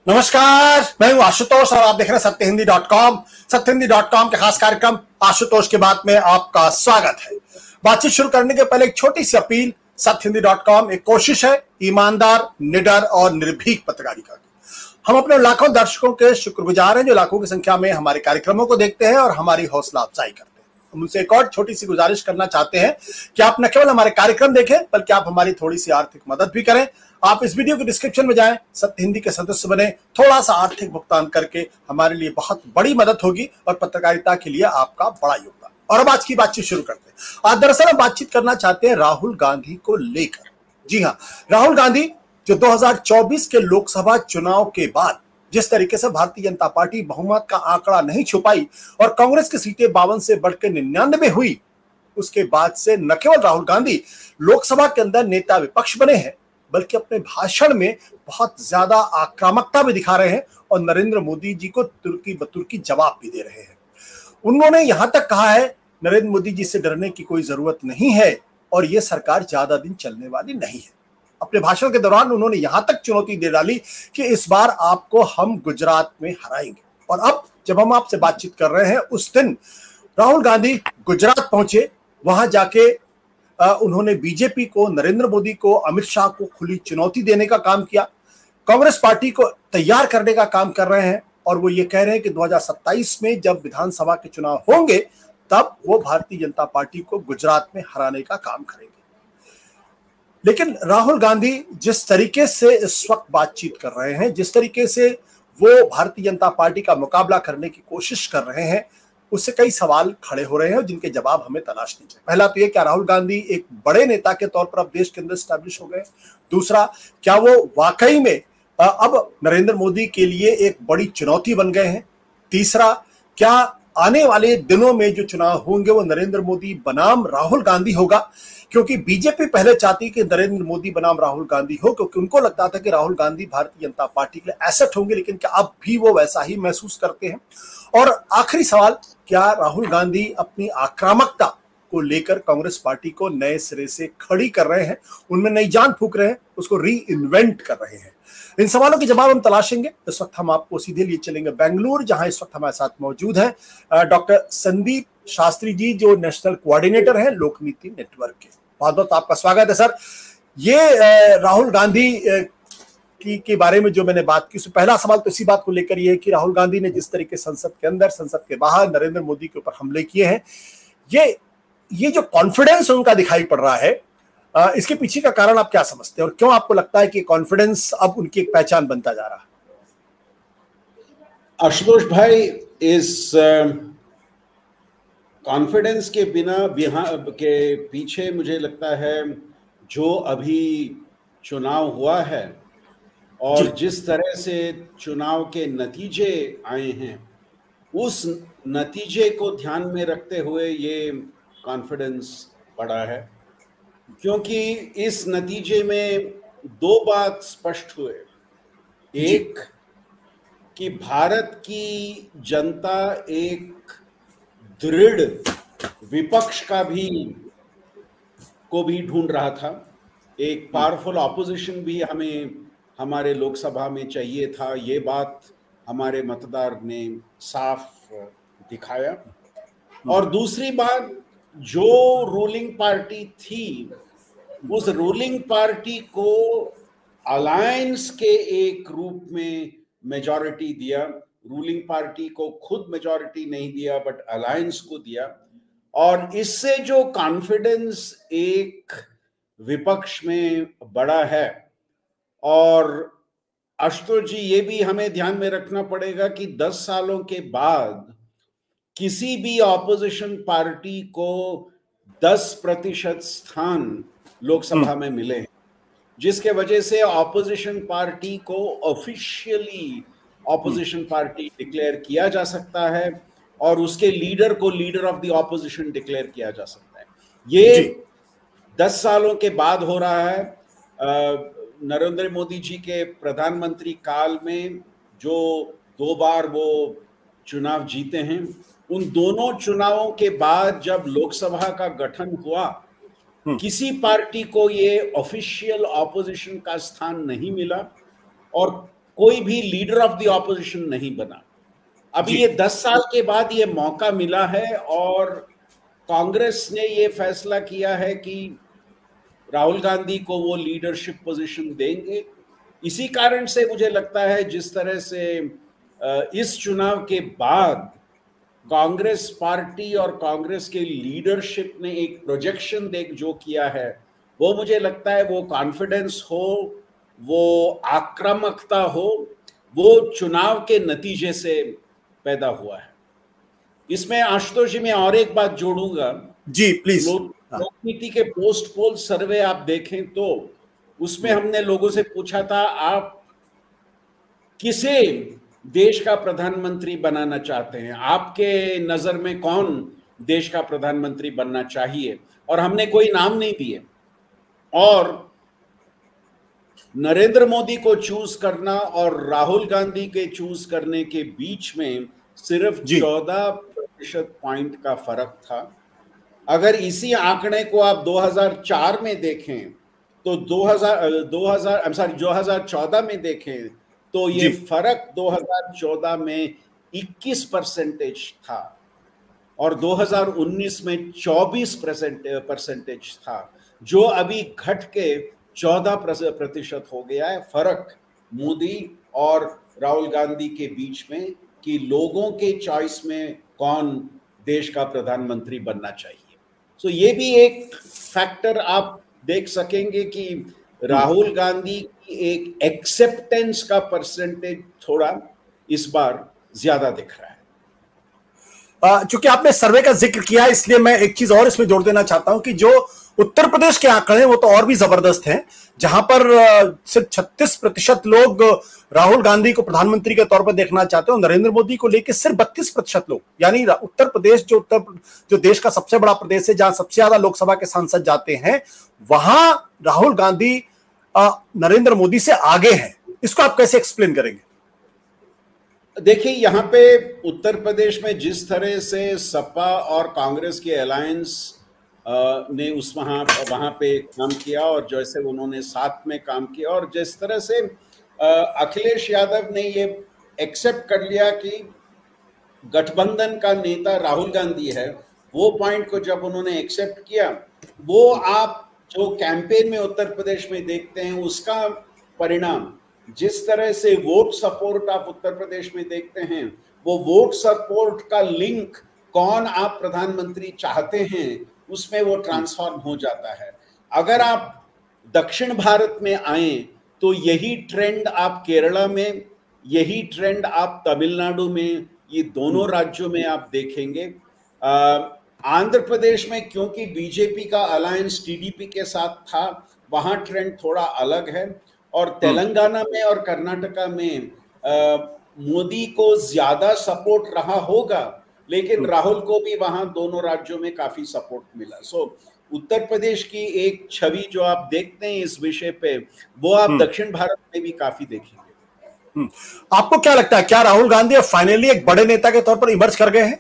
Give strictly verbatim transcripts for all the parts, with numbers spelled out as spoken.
नमस्कार, मैं हूं आशुतोष और आप देख रहे हैं सत्य हिंदी डॉट कॉम। सत्य हिंदी डॉट कॉम के खास कार्यक्रम आशुतोष की बात में आपका स्वागत है। बातचीत शुरू करने के पहले एक छोटी सी अपील। सत्य हिंदी डॉट कॉम एक कोशिश है ईमानदार, निडर और निर्भीक पत्रकारिता की। हम अपने लाखों दर्शकों के शुक्रगुजार हैं जो लाखों की संख्या में हमारे कार्यक्रमों को देखते हैं और हमारी हौसला अफजाई करते हैं। हम उनसे एक और छोटी सी गुजारिश करना चाहते हैं कि आप न केवल हमारे कार्यक्रम देखें बल्कि आप हमारी थोड़ी सी आर्थिक मदद भी करें। आप इस वीडियो के डिस्क्रिप्शन में जाएं, सत्य हिंदी के सदस्य बने, थोड़ा सा आर्थिक भुगतान करके हमारे लिए बहुत बड़ी मदद होगी और पत्रकारिता के लिए आपका बड़ा योगदान। और अब आज की बातचीत शुरू करते हैं। आज दरअसल हम बातचीत करना चाहते हैं राहुल गांधी को लेकर। जी हाँ, राहुल गांधी जो दो हज़ार चौबीस के लोकसभा चुनाव के बाद जिस तरीके से भारतीय जनता पार्टी बहुमत का आंकड़ा नहीं छुपाई और कांग्रेस की सीटें बावन से बढ़कर निन्यानवे हुई, उसके बाद से न केवल राहुल गांधी लोकसभा के अंदर नेता विपक्ष बने हैं बल्कि अपने भाषण में बहुत ज्यादा आक्रामकता भी दिखा रहे हैं और नरेंद्र मोदी जी को तुर्की बतुर्की जवाब भी दे रहे हैं। उन्होंने यहां तक कहा है नरेंद्र मोदी जी से डरने की कोई जरूरत नहीं है और यह सरकार ज्यादा दिन चलने वाली नहीं है। अपने भाषण के दौरान उन्होंने यहां तक चुनौती दे डाली कि इस बार आपको हम गुजरात में हराएंगे। और अब जब हम आपसे बातचीत कर रहे हैं, उस दिन राहुल गांधी गुजरात पहुंचे। वहां जाके उन्होंने बीजेपी को, नरेंद्र मोदी को, अमित शाह को खुली चुनौती देने का काम किया। कांग्रेस पार्टी को तैयार करने का काम कर रहे हैं और वो ये कह रहे हैं कि दो हज़ार सत्ताईस में जब विधानसभा के चुनाव होंगे तब वो भारतीय जनता पार्टी को गुजरात में हराने का काम करेंगे। लेकिन राहुल गांधी जिस तरीके से इस वक्त बातचीत कर रहे हैं, जिस तरीके से वो भारतीय जनता पार्टी का मुकाबला करने की कोशिश कर रहे हैं, उससे कई सवाल खड़े हो रहे हैं जिनके जवाब हमें तलाशने चाहिए। पहला तो ये, क्या राहुल गांधी एक बड़े नेता के तौर पर अब देश के अंदर स्टैब्लिश हो गए? दूसरा, क्या वो वाकई में अब नरेंद्र मोदी के लिए एक बड़ी चुनौती बन गए हैं? तीसरा, क्या आने वाले दिनों में जो चुनाव होंगे वो नरेंद्र मोदी बनाम राहुल गांधी होगा? क्योंकि बीजेपी पहले चाहती कि नरेंद्र मोदी बनाम राहुल गांधी हो, क्योंकि उनको लगता था कि राहुल गांधी भारतीय जनता पार्टी के लिए एसेट होंगे, लेकिन क्या अब भी वो वैसा ही महसूस करते हैं? और आखिरी सवाल, क्या राहुल गांधी अपनी आक्रामकता को लेकर कांग्रेस पार्टी को नए सिरे से खड़ी कर रहे हैं, उनमें नई जान फूंक रहे हैं, उसको री इन्वेंट कर रहे हैं? इन सवालों के जवाब हम तलाशेंगे। इस वक्त हम आपको सीधे लिए चलेंगे बेंगलुरु, जहां इस वक्त हमारे साथ मौजूद हैं डॉक्टर संदीप शास्त्री जी, जो नेशनल कोऑर्डिनेटर हैं लोकनीति नेटवर्क के। बहुत बहुत आपका स्वागत है सर। ये राहुल गांधी की के बारे में जो मैंने बात की, उससे पहला सवाल तो इसी बात को लेकर ये है कि राहुल गांधी ने जिस तरीके संसद के अंदर, संसद के बाहर नरेंद्र मोदी के ऊपर हमले किए हैं, ये ये जो कॉन्फिडेंस उनका दिखाई पड़ रहा है, इसके पीछे का कारण आप क्या समझते हैं और क्यों आपको लगता है कि कॉन्फिडेंस अब उनकी एक पहचान बनता जा रहा है? आशुतोष भाई, इस कॉन्फिडेंस के बिना के पीछे मुझे लगता है जो अभी चुनाव हुआ है और जिस तरह से चुनाव के नतीजे आए हैं, उस नतीजे को ध्यान में रखते हुए ये कॉन्फिडेंस बढ़ा है। क्योंकि इस नतीजे में दो बात स्पष्ट हुए। एक, कि भारत की जनता एक दृढ़ विपक्ष का भी को भी ढूंढ रहा था। एक पावरफुल ऑपोजिशन भी हमें हमारे लोकसभा में चाहिए था। ये बात हमारे मतदार ने साफ दिखाया। और दूसरी बात, जो रूलिंग पार्टी थी, उस रूलिंग पार्टी को अलायंस के एक रूप में मेजॉरिटी दिया। रूलिंग पार्टी को खुद मेजॉरिटी नहीं दिया बट अलायंस को दिया। और इससे जो कॉन्फिडेंस एक विपक्ष में बड़ा है, और आशुतोष जी ये भी हमें ध्यान में रखना पड़ेगा कि दस सालों के बाद किसी भी ऑपोजिशन पार्टी को दस प्रतिशत स्थान लोकसभा में मिले हैं, जिसके वजह से ऑपोजिशन पार्टी को ऑफिशियली ऑपोजिशन पार्टी डिक्लेयर किया जा सकता है और उसके लीडर को leader of the opposition declare किया जा सकता है। ये दस सालों के बाद हो रहा है। नरेंद्र मोदी जी के प्रधानमंत्री काल में जो दो बार वो चुनाव जीते हैं, उन दोनों चुनावों के बाद जब लोकसभा का गठन हुआ, किसी पार्टी को ये ऑफिशियल ऑपोजिशन का स्थान नहीं मिला और कोई भी लीडर ऑफ द ऑपोजिशन नहीं बना। अभी ये दस साल के बाद ये मौका मिला है और कांग्रेस ने ये फैसला किया है कि राहुल गांधी को वो लीडरशिप पोजीशन देंगे। इसी कारण से मुझे लगता है जिस तरह से इस चुनाव के बाद कांग्रेस पार्टी और कांग्रेस के लीडरशिप ने एक प्रोजेक्शन देख जो किया है, वो मुझे लगता है वो कॉन्फिडेंस हो, वो आक्रामकता हो, वो चुनाव के नतीजे से पैदा हुआ है। इसमें आशुतोष जी मैं और एक बात जोड़ूंगा। जी प्लीज। लोकनीति के पोस्ट पोल सर्वे आप देखें तो उसमें हमने लोगों से पूछा था आप किसे देश का प्रधानमंत्री बनाना चाहते हैं, आपके नजर में कौन देश का प्रधानमंत्री बनना चाहिए, और हमने कोई नाम नहीं दिए। और नरेंद्र मोदी को चूज करना और राहुल गांधी के चूज करने के बीच में सिर्फ चौदह प्रतिशत पॉइंट का फर्क था। अगर इसी आंकड़े को आप दो हज़ार चार में देखें तो दो हज़ार दो हज़ार आई एम सॉरी दो हज़ार चौदह में देखें तो ये फर्क दो हज़ार चौदह में इक्कीस परसेंटेज था और दो हज़ार उन्नीस में चौबीस परसेंटेज था, जो अभी घट के चौदह प्रतिशत हो गया है फर्क मोदी और राहुल गांधी के बीच में कि लोगों के चॉइस में कौन देश का प्रधानमंत्री बनना चाहिए। सो ये भी एक फैक्टर आप देख सकेंगे कि राहुल गांधी की एक एक्सेप्टेंस का परसेंटेज थोड़ा इस बार ज्यादा दिख रहा है। चूंकि आपने सर्वे का जिक्र किया इसलिए मैं एक चीज और इसमें जोड़ देना चाहता हूं कि जो उत्तर प्रदेश के आंकड़े वो तो और भी जबरदस्त हैं, जहां पर सिर्फ छत्तीस प्रतिशत लोग राहुल गांधी को प्रधानमंत्री के तौर पर देखना चाहते हैं और नरेंद्र मोदी को लेकर सिर्फ बत्तीस प्रतिशत लोग, यानी उत्तर प्रदेश जो उत्तर जो देश का सबसे बड़ा प्रदेश है जहां सबसे ज्यादा लोकसभा के सांसद जाते हैं, वहां राहुल गांधी नरेंद्र मोदी से आगे हैं। इसको आप कैसे एक्सप्लेन करेंगे? देखिए, यहाँ पे उत्तर प्रदेश में जिस तरह से सपा और कांग्रेस की अलायंस ने उस वहाँ वहाँ पे काम किया और जैसे उन्होंने साथ में काम किया और जिस तरह से अखिलेश यादव ने ये एक्सेप्ट कर लिया कि गठबंधन का नेता राहुल गांधी है, वो पॉइंट को जब उन्होंने एक्सेप्ट किया, वो आप जो कैंपेन में उत्तर प्रदेश में देखते हैं उसका परिणाम, जिस तरह से वोट सपोर्ट आप उत्तर प्रदेश में देखते हैं, वो वोट सपोर्ट का लिंक कौन आप प्रधानमंत्री चाहते हैं उसमें वो ट्रांसफॉर्म हो जाता है। अगर आप दक्षिण भारत में आए तो यही ट्रेंड आप केरला में, यही ट्रेंड आप तमिलनाडु में, ये दोनों राज्यों में आप देखेंगे। आंध्र प्रदेश में क्योंकि बीजेपी का अलायंस टीडीपी के साथ था, वहां ट्रेंड थोड़ा अलग है। और तेलंगाना में और कर्नाटका में मोदी को ज्यादा सपोर्ट रहा होगा, लेकिन राहुल को भी वहां दोनों राज्यों में काफी सपोर्ट मिला। सो उत्तर प्रदेश की एक छवि जो आप देखते हैं इस विषय पे, वो आप दक्षिण भारत में भी काफी देखेंगे। आपको क्या लगता है, क्या राहुल गांधी अब फाइनली एक बड़े नेता के तौर पर इमर्ज कर गए हैं?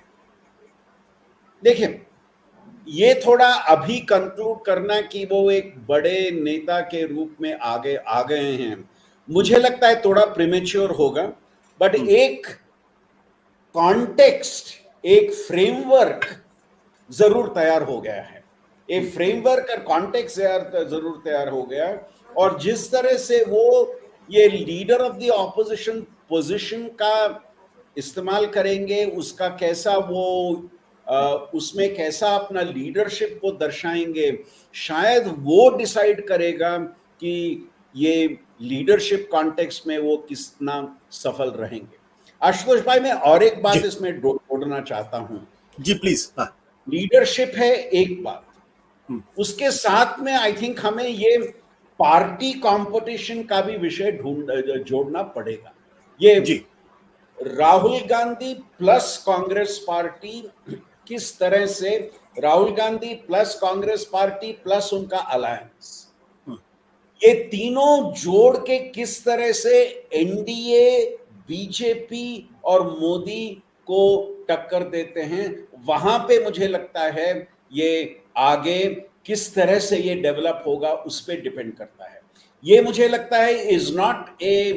देखिए, ये थोड़ा अभी कंक्लूड करना कि वो एक बड़े नेता के रूप में आगे आ गए हैं, मुझे लगता है थोड़ा प्रीमेच्योर होगा। बट एक कॉन्टेक्स्ट, एक फ्रेमवर्क जरूर तैयार हो गया है, एक फ्रेमवर्क और कॉन्टेक्स्ट जरूर तैयार हो गया। और जिस तरह से वो ये leader of the opposition position का इस्तेमाल करेंगे, उसका कैसा वो Uh, उसमें कैसा अपना लीडरशिप को दर्शाएंगे, शायद वो डिसाइड करेगा कि ये लीडरशिप कॉन्टेक्स्ट में वो कितना सफल रहेंगे। आशुतोष भाई, मैं और एक बात इसमें जोड़ना चाहता हूं। जी प्लीज। हाँ। लीडरशिप है एक बात, उसके साथ में आई थिंक हमें ये पार्टी कंपटीशन का भी विषय ढूंढ जोड़ना पड़ेगा। ये जी राहुल गांधी प्लस कांग्रेस पार्टी किस तरह से, Rahul Gandhi plus Congress party plus उनका अलायंस, ये तीनों जोड़ के किस तरह से एनडीए, बीजेपी और मोदी को टक्कर देते हैं, वहां पे मुझे लगता है ये आगे किस तरह से ये डेवलप होगा उस पर डिपेंड करता है। ये मुझे लगता है is not a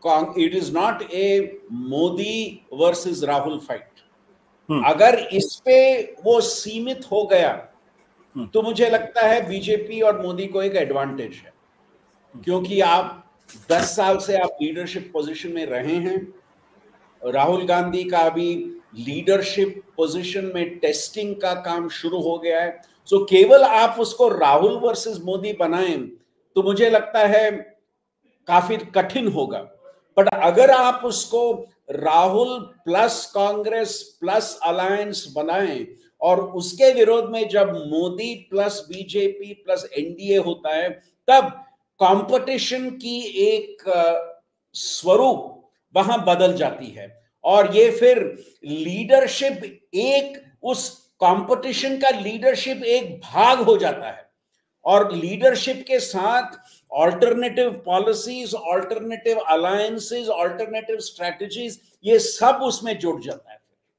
it is not a Modi versus Rahul fight. अगर इस पे वो सीमित हो गया तो मुझे लगता है बीजेपी और मोदी को एक एडवांटेज है, क्योंकि आप दस साल से आप लीडरशिप पोजीशन में रहे हैं। राहुल गांधी का अभी लीडरशिप पोजीशन में टेस्टिंग का काम शुरू हो गया है। सो so, केवल आप उसको राहुल वर्सेस मोदी बनाएं तो मुझे लगता है काफी कठिन होगा। बट अगर आप उसको Rahul plus Congress plus alliance बनाएं और उसके विरोध में जब Modi plus BJP plus NDA होता है, तब कंपटीशन की एक स्वरूप वहां बदल जाती है और ये फिर लीडरशिप एक उस कंपटीशन का लीडरशिप एक भाग हो जाता है और लीडरशिप के साथ alternative policies, alternative alliances, alternative strategies, ये सब उसमें जुड़ जाता है।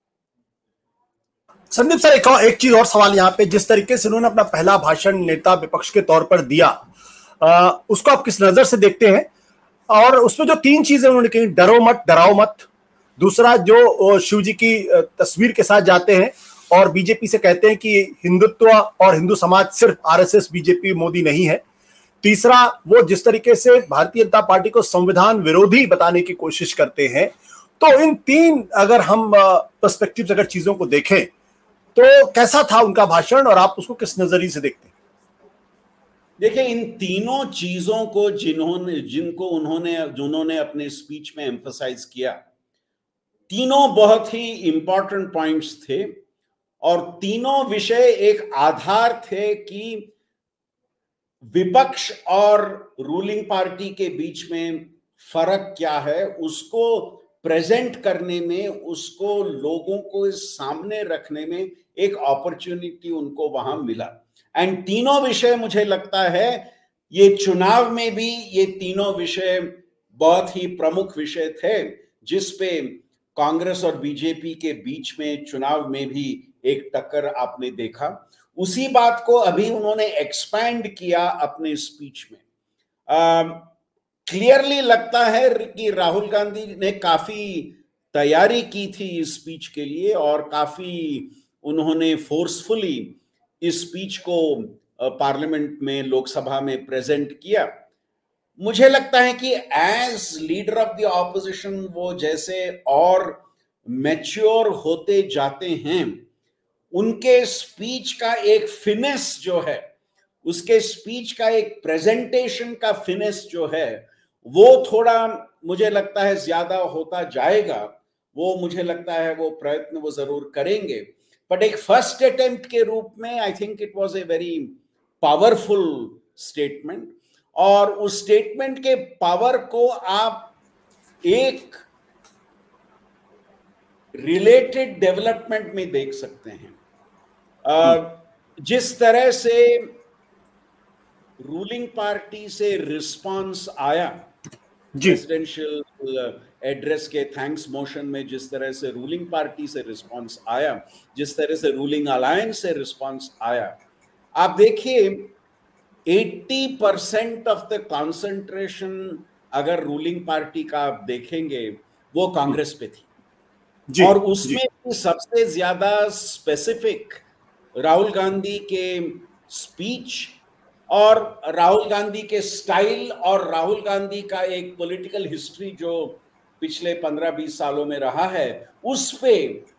संदीप सर, एक और एक चीज और सवाल यहाँ पे, जिस तरीके से उन्होंने अपना पहला भाषण नेता विपक्ष के तौर पर दिया, आ, उसको आप किस नजर से देखते हैं? और उसमें जो तीन चीजें उन्होंने कही, डरो मत, डराओ मत, दूसरा जो शिव जी की तस्वीर के साथ जाते हैं और बीजेपी से कहते हैं कि हिंदुत्व और हिंदू समाज सिर्फ आरएसएस बीजेपी मोदी नहीं है, तीसरा वो जिस तरीके से भारतीय जनता पार्टी को संविधान विरोधी बताने की कोशिश करते हैं, तो इन तीन अगर हम पर्सपेक्टिव अगर चीजों को देखें तो कैसा था उनका भाषण और आप उसको किस नजरिए से देखते हैं? देखिए, इन तीनों चीजों को जिन्होंने जिनको उन्होंने जिन्होंने अपने स्पीच में एम्फसाइज किया, तीनों बहुत ही इंपॉर्टेंट पॉइंट्स थे और तीनों विषय एक आधार थे कि विपक्ष और रूलिंग पार्टी के बीच में फर्क क्या है, उसको प्रेजेंट करने में, उसको लोगों को सामने रखने में एक अपॉर्चुनिटी उनको वहां मिला। एंड तीनों विषय मुझे लगता है ये चुनाव में भी ये तीनों विषय बहुत ही प्रमुख विषय थे, जिसपे कांग्रेस और बीजेपी के बीच में चुनाव में भी एक टक्कर आपने देखा। उसी बात को अभी उन्होंने एक्सपैंड किया अपने स्पीच में। क्लियरली uh, लगता है कि राहुल गांधी ने काफी तैयारी की थी इस स्पीच के लिए और काफी उन्होंने फोर्सफुली इस स्पीच को पार्लियामेंट में, लोकसभा में प्रेजेंट किया। मुझे लगता है कि as leader of the opposition वो जैसे और मैच्योर होते जाते हैं, उनके स्पीच का एक फिनेस जो है, उसके स्पीच का एक प्रेजेंटेशन का फिनेस जो है, वो थोड़ा मुझे लगता है ज्यादा होता जाएगा। वो मुझे लगता है वो प्रयत्न वो जरूर करेंगे, बट एक फर्स्ट अटेम्प्ट के रूप में I think it was a very powerful statement और उस स्टेटमेंट के पावर को आप एक रिलेटेड डेवलपमेंट में देख सकते हैं। uh, जिस तरह से रूलिंग पार्टी से रिस्पांस आया प्रेसिडेंशियल एड्रेस के थैंक्स मोशन में, जिस तरह से रूलिंग पार्टी से रिस्पांस आया, जिस तरह से रूलिंग अलायंस से रिस्पांस आया, आप देखिए अस्सी परसेंट ऑफ द कंसंट्रेशन अगर रूलिंग पार्टी का आप देखेंगे वो कांग्रेस पे थी जी, और उसमें जी. सबसे ज्यादा स्पेसिफिक राहुल गांधी के स्पीच और राहुल गांधी के स्टाइल और राहुल गांधी का एक पॉलिटिकल हिस्ट्री जो पिछले पंद्रह बीस सालों में रहा है, उस पे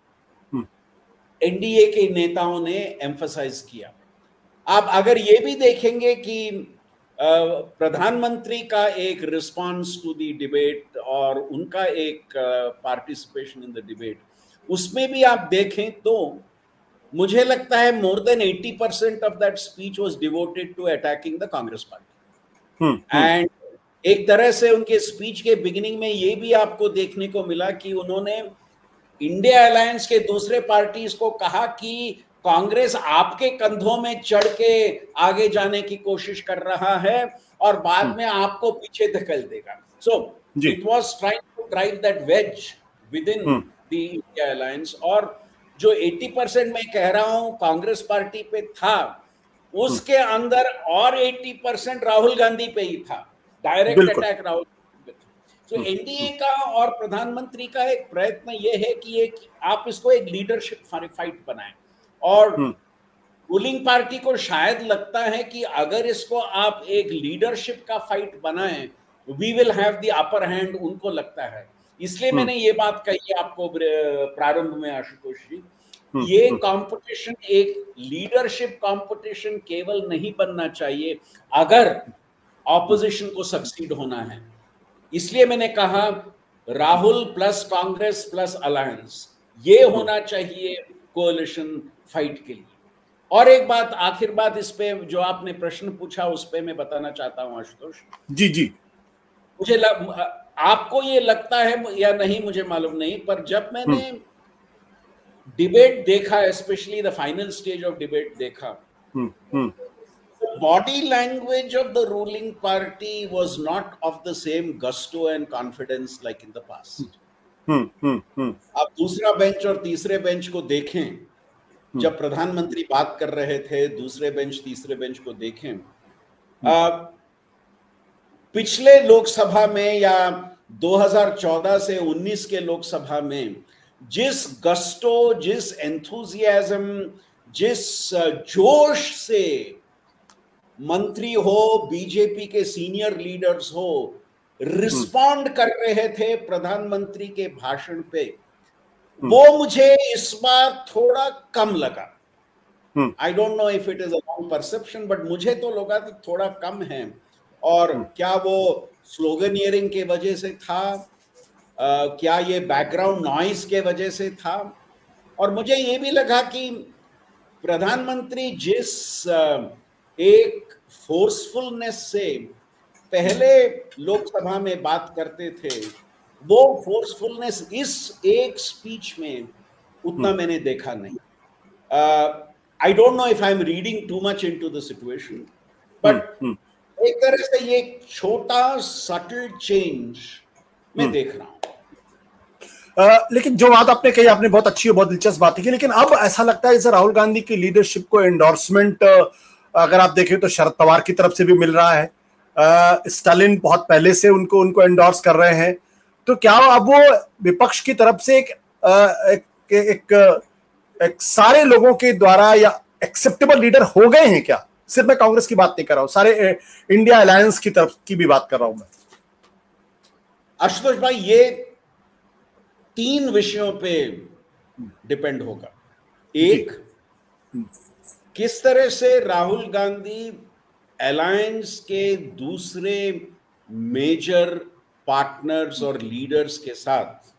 एनडीए के नेताओं ने एम्फसाइज किया। आप अगर ये भी देखेंगे कि प्रधानमंत्री का एक रिस्पांस टू द डिबेट और उनका एक पार्टिसिपेशन इन द डिबेट, उसमें भी आप देखें तो मुझे लगता है मोर देन अस्सी percent of that speech was devoted to attacking the Congress party. And एक तरह से उनके स्पीच के बिगिनिंग में ये भी आपको देखने को मिला कि उन्होंने इंडिया अलायंस के दूसरे पार्टीज को कहा कि कांग्रेस आपके कंधों में चढ़ के आगे जाने की कोशिश कर रहा है और बाद में आपको पीछे धकेल देगा। So it was trying to drive that wedge within the India alliance. और जो अस्सी परसेंट मैं कह रहा हूं कांग्रेस पार्टी पे था, उसके अंदर और अस्सी परसेंट राहुल गांधी पे ही था, डायरेक्ट अटैक राहुल गांधी पे था। तो एनडीए का और प्रधानमंत्री का एक प्रयत्न ये है कि एक आप इसको एक लीडरशिप फाइट बनाएं, और रूलिंग पार्टी को शायद लगता है कि अगर इसको आप एक लीडरशिप का फाइट बनाएं, we will have the upper hand, उनको लगता है। इसलिए मैंने ये बात कही आपको प्रारंभ में आशुतोष जी, ये कंपटीशन एक लीडरशिप कंपटीशन केवल नहीं बनना चाहिए अगर ऑपोजिशन को सक्सीड होना है। इसलिए मैंने कहा Rahul plus Congress plus alliance, ये होना चाहिए कोalition फाइट के लिए। और एक बात, आखिर बात इस पे जो आपने प्रश्न पूछा उस पे मैं बताना चाहता हूं आशुतोष जी जी। मुझे लग, आपको ये लगता है या नहीं मुझे मालूम नहीं, पर जब मैंने डिबेट देखा, specially the final stage of debate देखा, body language of the ruling party was not of the same gusto and confidence like in the past. आप दूसरा बेंच और तीसरे बेंच को देखें, जब प्रधानमंत्री बात कर रहे थे, दूसरे बेंच तीसरे बेंच को देखें, आ, पिछले लोकसभा में या दो हज़ार चौदह से उन्नीस के लोकसभा में जिस गस्टो, जिस एंथुजियाज्म, जिस जोश से मंत्री हो, बीजेपी के सीनियर लीडर्स हो, रिस्पॉन्ड कर रहे थे प्रधानमंत्री के भाषण पे, वो मुझे इस बार थोड़ा कम लगा। I don't know if it is a wrong perception, but मुझे तो लगा कि थोड़ा कम है। और क्या वो स्लोगनियरिंग के वजह से था, Uh, क्या ये बैकग्राउंड नॉइस के वजह से था? और मुझे ये भी लगा कि प्रधानमंत्री जिस uh, एक फोर्सफुलनेस से पहले लोकसभा में बात करते थे, वो फोर्सफुलनेस इस एक स्पीच में उतना मैंने देखा नहीं। I don't know if I am reading too much into the situation, but एक तरह से ये छोटा सटल चेंज मैं देख रहा हूं। Uh, लेकिन जो बात आपने कही, आपने बहुत अच्छी और बहुत दिलचस्प बात की, लेकिन अब ऐसा लगता है जैसे राहुल गांधी की लीडरशिप को एंडोर्समेंट uh, अगर आप देखें तो शरद पवार की तरफ से भी मिल रहा है, uh, स्टालिन बहुत पहले से उनको उनको एंडोर्स कर रहे हैं, तो क्या अब वो विपक्ष की तरफ से एक, uh, एक, एक, एक, एक सारे लोगों के द्वारा या एक्सेप्टेबल लीडर हो गए हैं क्या? सिर्फ मैं कांग्रेस की बात नहीं कर रहा हूं, सारे इंडिया अलायंस की तरफ की भी बात कर रहा हूं मैं। आशुतोष भाई, ये तीन विषयों पे डिपेंड होगा। एक, किस तरह से राहुल गांधी अलायंस के दूसरे मेजर पार्टनर्स और लीडर्स के साथ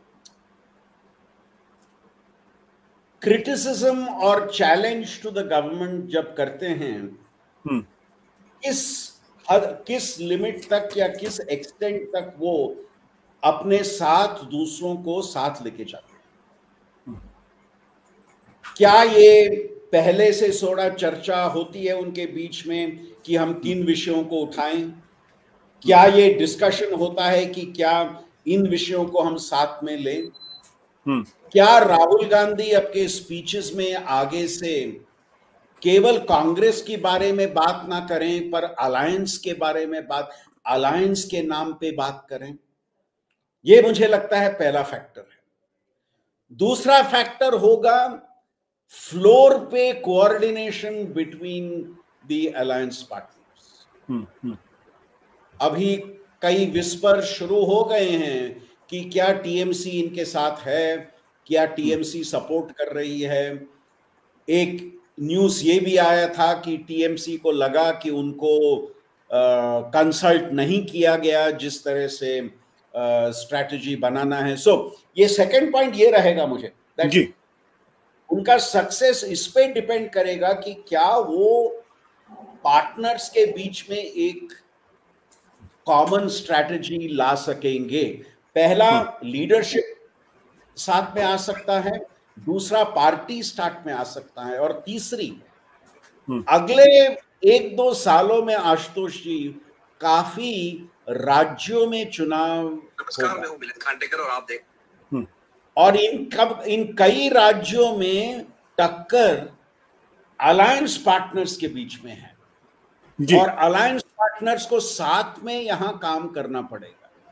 क्रिटिसिज्म और चैलेंज टू द गवर्नमेंट जब करते हैं, किस हद, किस लिमिट तक या किस एक्सटेंट तक वो अपने साथ दूसरों को साथ लेके जाते हैं। क्या ये पहले से थोड़ा चर्चा होती है उनके बीच में कि हम किन विषयों को उठाएं? क्या ये डिस्कशन होता है कि क्या इन विषयों को हम साथ में लें? क्या राहुल गांधी अपने स्पीचेस में आगे से केवल कांग्रेस के बारे में बात ना करें, पर अलायंस के बारे में बात, अलायंस के नाम पे बात करें? ये मुझे लगता है पहला फैक्टर है। दूसरा फैक्टर होगा फ्लोर पे coordination between the alliance partners. अभी कई विस्पर शुरू हो गए हैं कि क्या टीएमसी इनके साथ है, क्या टीएमसी सपोर्ट कर रही है। एक न्यूज़ ये भी आया था कि टीएमसी को लगा कि उनको कंसल्ट uh, नहीं किया गया जिस तरह से स्ट्रैटेजी uh, बनाना है। सो so, ये सेकंड पॉइंट ये रहेगा मुझे, जी। उनका सक्सेस इस पे डिपेंड करेगा कि क्या वो पार्टनर्स के बीच में एक कॉमन स्ट्रैटेजी ला सकेंगे। पहला, लीडरशिप साथ में आ सकता है, दूसरा पार्टी स्टार्ट में आ सकता है, और तीसरी, अगले एक दो सालों में आशुतोष जी काफी राज्यों में चुनाव नमस्कार, मैं हूं मिलिंद खांडेकर और आप देख और इन कब इन कई राज्यों में टक्कर अलायंस पार्टनर्स के बीच में है जी। और अलायंस पार्टनर्स को साथ में यहां काम करना पड़ेगा।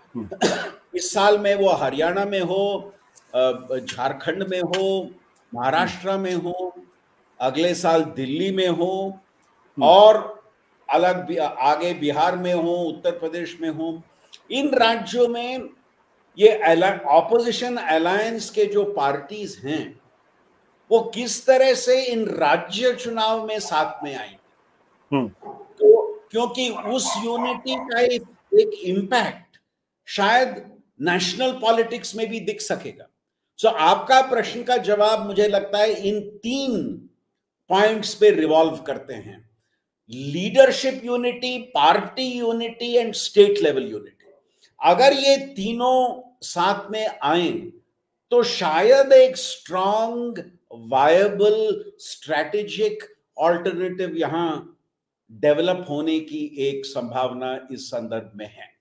इस साल में वो हरियाणा में हो, झारखंड में हो, महाराष्ट्र में हो, अगले साल दिल्ली में हो, और अलग भी आगे बिहार में हो, उत्तर प्रदेश में हो, इन राज्यों में ये ऑपोजिशन अलायंस के जो पार्टीज हैं वो किस तरह से इन राज्य चुनाव में साथ में आई, तो क्योंकि उस यूनिटी का एक, एक इम्पैक्ट शायद नेशनल पॉलिटिक्स में भी दिख सकेगा। सो so, आपका प्रश्न का जवाब मुझे लगता है इन तीन पॉइंट्स पे रिवॉल्व करते हैं: leadership unity, party unity and state level unity. अगर ये तीनों साथ में आए तो शायद एक स्ट्रॉन्ग, वायबल, स्ट्रैटेजिक ऑल्टरनेटिव यहां डेवलप होने की एक संभावना इस संदर्भ में है।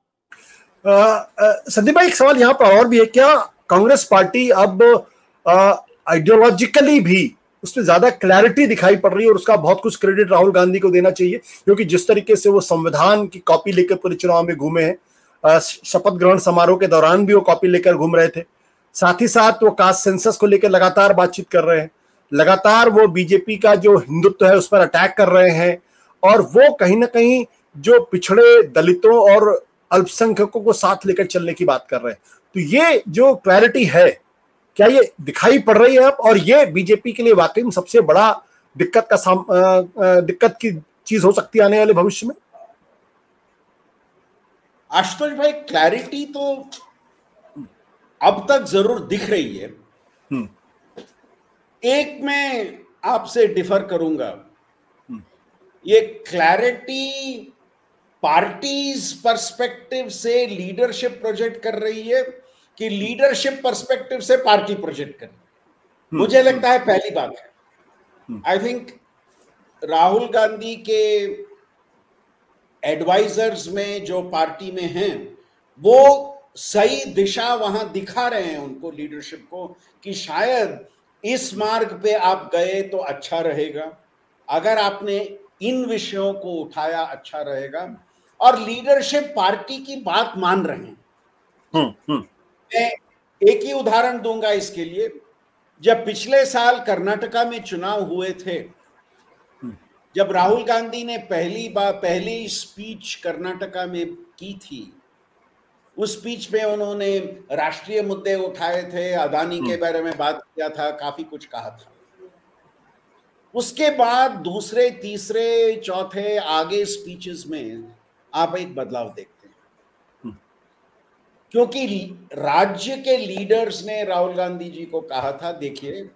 संदीप भाई, एक सवाल यहाँ पर और भी है, क्या कांग्रेस पार्टी अब आइडियोलॉजिकली भी उसमें ज्यादा क्लैरिटी दिखाई पड़ रही है, और उसका बहुत कुछ क्रेडिट राहुल गांधी को देना चाहिए, क्योंकि जिस तरीके से वो संविधान की कॉपी लेकर पूरे चुनाव में घूमे हैं, शपथ ग्रहण समारोह के दौरान भी वो कॉपी लेकर घूम रहे थे, साथ ही साथ वो कास्ट सेंसस को लेकर लगातार बातचीत कर रहे हैं, लगातार वो बीजेपी का जो हिंदुत्व है उस पर अटैक कर रहे हैं, और वो कहीं ना कहीं जो पिछड़े दलितों और अल्पसंख्यकों को साथ लेकर चलने की बात कर रहे हैं। तो ये जो क्लैरिटी है, क्या ये दिखाई पड़ रही है अब, और ये बीजेपी के लिए वाकई में सबसे बड़ा दिक्कत का साम, आ, दिक्कत की चीज हो सकती है आने वाले भविष्य में? आशुतोष भाई, क्लैरिटी तो अब तक जरूर दिख रही है। एक मैं आपसे डिफर करूंगा, ये क्लैरिटी पार्टीज पर्सपेक्टिव से लीडरशिप प्रोजेक्ट कर रही है कि लीडरशिप पर्सपेक्टिव से पार्टी प्रोजेक्ट कर रही है? मुझे लगता है पहली बात है, आई थिंक राहुल गांधी के एडवाइजर्स में जो पार्टी में हैं वो सही दिशा वहां दिखा रहे हैं उनको, लीडरशिप को, कि शायद इस मार्ग पे आप गए तो अच्छा रहेगा, अगर आपने इन विषयों को उठाया अच्छा रहेगा, और लीडरशिप पार्टी की बात मान रहे हैं। हुँ, हुँ. मैं एक ही उदाहरण दूंगा इसके लिए। जब पिछले साल कर्नाटका में चुनाव हुए थे, जब राहुल गांधी ने पहली बार पहली स्पीच कर्नाटका में की थी, उस स्पीच में उन्होंने राष्ट्रीय मुद्दे उठाए थे, अदानी के बारे में बात किया था, काफी कुछ कहा था। उसके बाद दूसरे, तीसरे, चौथे आगे स्पीचेस में आप एक बदलाव देखते हैं, क्योंकि राज्य के लीडर्स ने राहुल गांधी जी को कहा था, देखिए,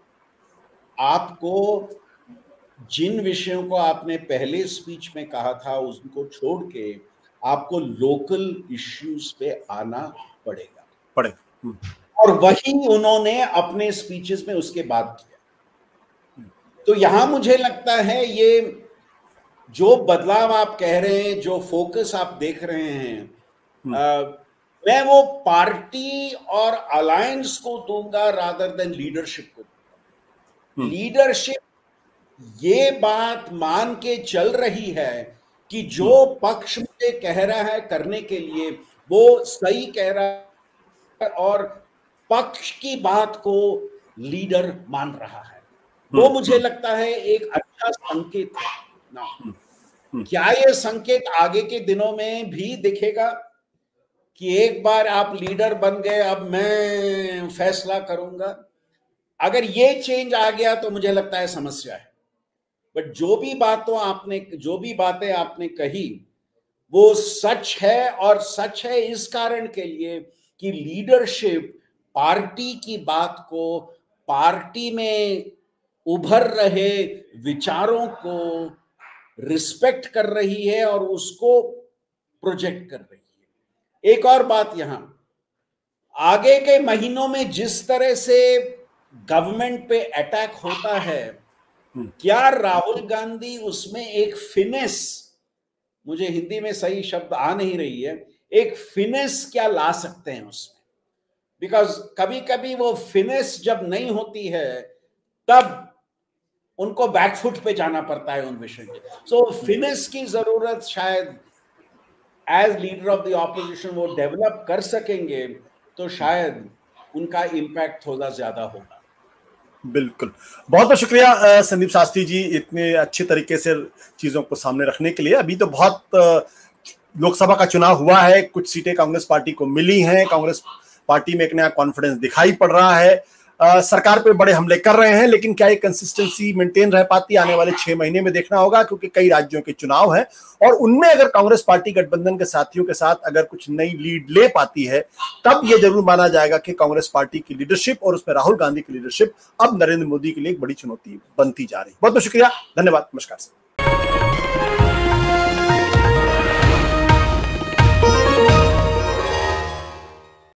आपको जिन विषयों को आपने पहले स्पीच में कहा था उसको छोड़ के आपको लोकल इश्यूज पे आना पड़ेगा पड़े और वही उन्होंने अपने स्पीचेस में उसके बाद किया। तो यहां मुझे लगता है ये जो बदलाव आप कह रहे हैं, जो फोकस आप देख रहे हैं, आ, मैं वो पार्टी और अलायंस को दूंगा रादर देन लीडरशिप को। लीडरशिप ये बात मान के चल रही है कि जो पक्ष मुझे कह रहा है करने के लिए वो सही कह रहा है और पक्ष की बात को लीडर मान रहा है, वो मुझे लगता है एक अच्छा संकेत है ना। क्या ये संकेत आगे के दिनों में भी दिखेगा कि एक बार आप लीडर बन गए, अब मैं फैसला करूंगा? अगर ये चेंज आ गया तो मुझे लगता है समस्या है। बट जो भी बातों आपने जो भी बातें आपने कही वो सच है, और सच है इस कारण के लिए कि लीडरशिप पार्टी की बात को, पार्टी में उभर रहे विचारों को रिस्पेक्ट कर रही है और उसको प्रोजेक्ट कर रही है। एक और बात, यहां आगे के महीनों में जिस तरह से गवर्नमेंट पे अटैक होता है, क्या राहुल गांधी उसमें एक फिनेस, मुझे हिंदी में सही शब्द आ नहीं रही है, एक फिनेस क्या ला सकते हैं उसमें? बिकॉज कभी कभी वो फिनेस जब नहीं होती है तब उनको बैकफुट पे जाना पड़ता है उन विषय में। सो फिनेस की जरूरत शायद as leader of the opposition वो डेवलप कर सकेंगे तो शायद उनका इम्पैक्ट थोड़ा ज्यादा होगा। बिल्कुल, बहुत बहुत शुक्रिया संदीप शास्त्री जी, इतने अच्छे तरीके से चीजों को सामने रखने के लिए। अभी तो बहुत लोकसभा का चुनाव हुआ है, कुछ सीटें कांग्रेस पार्टी को मिली हैं, कांग्रेस पार्टी में एक नया कॉन्फिडेंस दिखाई पड़ रहा है, आ, सरकार पे बड़े हमले कर रहे हैं, लेकिन क्या ये कंसिस्टेंसी मेंटेन रह पाती आने वाले छह महीने में देखना होगा, क्योंकि कई राज्यों के चुनाव हैं और उनमें अगर कांग्रेस पार्टी गठबंधन के साथियों के साथ अगर कुछ नई लीड ले पाती है तब ये जरूर माना जाएगा कि कांग्रेस पार्टी की लीडरशिप और उसमें राहुल गांधी की लीडरशिप अब नरेंद्र मोदी के लिए एक बड़ी चुनौती बनती जा रही है। बहुत बहुत शुक्रिया, धन्यवाद, नमस्कार।